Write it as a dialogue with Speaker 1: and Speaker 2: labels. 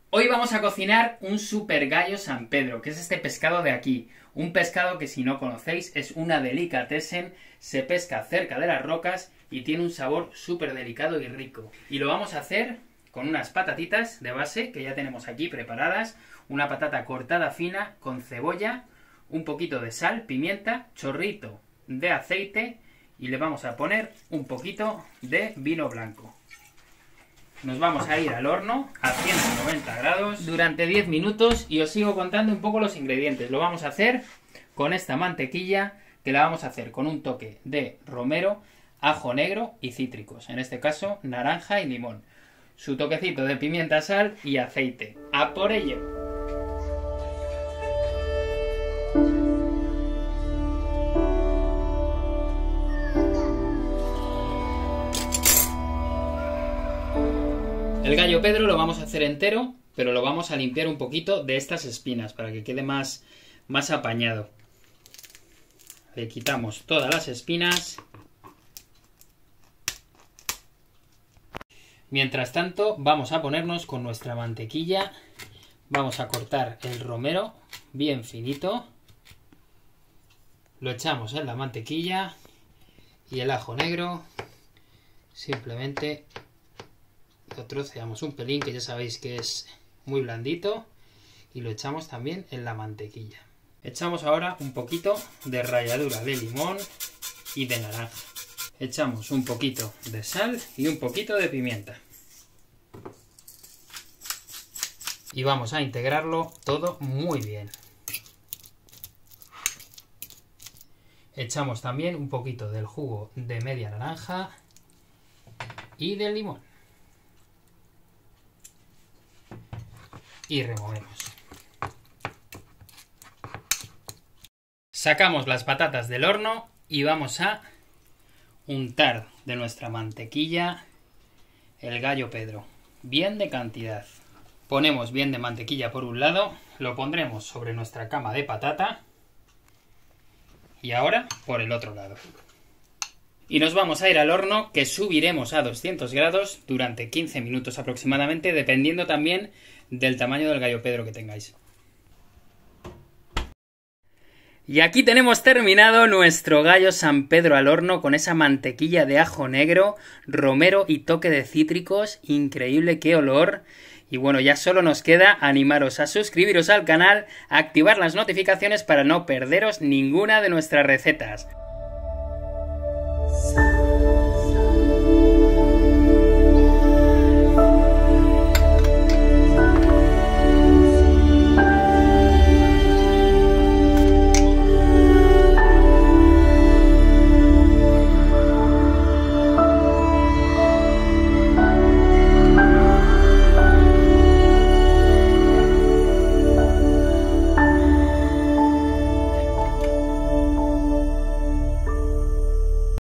Speaker 1: Hoy vamos a cocinar un super gallo San Pedro, que es este pescado de aquí. Un pescado que, si no conocéis, es una delicatessen, se pesca cerca de las rocas y tiene un sabor súper delicado y rico. Y lo vamos a hacer con unas patatitas de base que ya tenemos aquí preparadas, una patata cortada fina con cebolla, un poquito de sal, pimienta, chorrito de aceite y le vamos a poner un poquito de vino blanco. Nos vamos a ir al horno a 190 grados durante 10 minutos y os sigo contando un poco los ingredientes. Lo vamos a hacer con esta mantequilla que la vamos a hacer con un toque de romero, ajo negro y cítricos. En este caso, naranja y limón. Su toquecito de pimienta, sal y aceite. ¡A por ello! El gallo Pedro lo vamos a hacer entero, pero lo vamos a limpiar un poquito de estas espinas para que quede más apañado. Le quitamos todas las espinas. Mientras tanto, vamos a ponernos con nuestra mantequilla. Vamos a cortar el romero bien finito. Lo echamos en la mantequilla y el ajo negro simplemente lo troceamos un pelín, que ya sabéis que es muy blandito, y lo echamos también en la mantequilla. Echamos ahora un poquito de ralladura de limón y de naranja. Echamos un poquito de sal y un poquito de pimienta. Y vamos a integrarlo todo muy bien. Echamos también un poquito del jugo de media naranja y del limón. Y removemos. Sacamos las patatas del horno y vamos a untar de nuestra mantequilla el gallo Pedro, bien de cantidad. Ponemos bien de mantequilla por un lado, lo pondremos sobre nuestra cama de patata y ahora por el otro lado. Y nos vamos a ir al horno, que subiremos a 200 grados durante 15 minutos aproximadamente, dependiendo también del tamaño del gallo Pedro que tengáis. Y aquí tenemos terminado nuestro gallo San Pedro al horno con esa mantequilla de ajo negro, romero y toque de cítricos. Increíble, qué olor. Y bueno, ya solo nos queda animaros a suscribiros al canal, a activar las notificaciones para no perderos ninguna de nuestras recetas.